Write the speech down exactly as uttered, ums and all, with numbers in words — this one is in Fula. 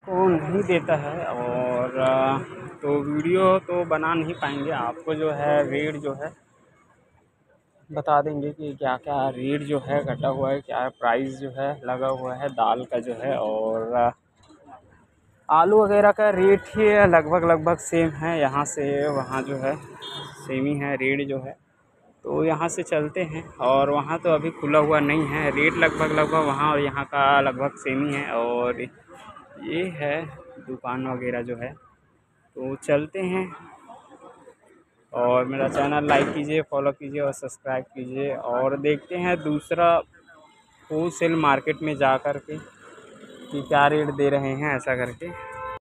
को नहीं देता है। और अ, तो वीडियो तो बना नहीं पाएंगे, आपको जो है रेट जो है बता देंगे कि क्या क्या रेट जो है घटा हुआ है, क्या प्राइस जो है लगा हुआ है दाल का जो है। और अ, आलू वगैरह का रेट ही लगभग लगभग सेम है, यहाँ से वहाँ जो है सेम ही है रेट जो है। तो यहाँ से चलते हैं, और वहाँ तो अभी खुला हुआ नहीं है, रेट लगभग लगभग वहाँ और यहाँ का लगभग सेम ही है। और ये है दुकान वगैरह जो है, तो चलते हैं। और मेरा चैनल लाइक कीजिए, फॉलो कीजिए और सब्सक्राइब कीजिए। और देखते हैं दूसरा होलसेल मार्केट में जा कर के कि क्या रेट दे रहे हैं ऐसा करके।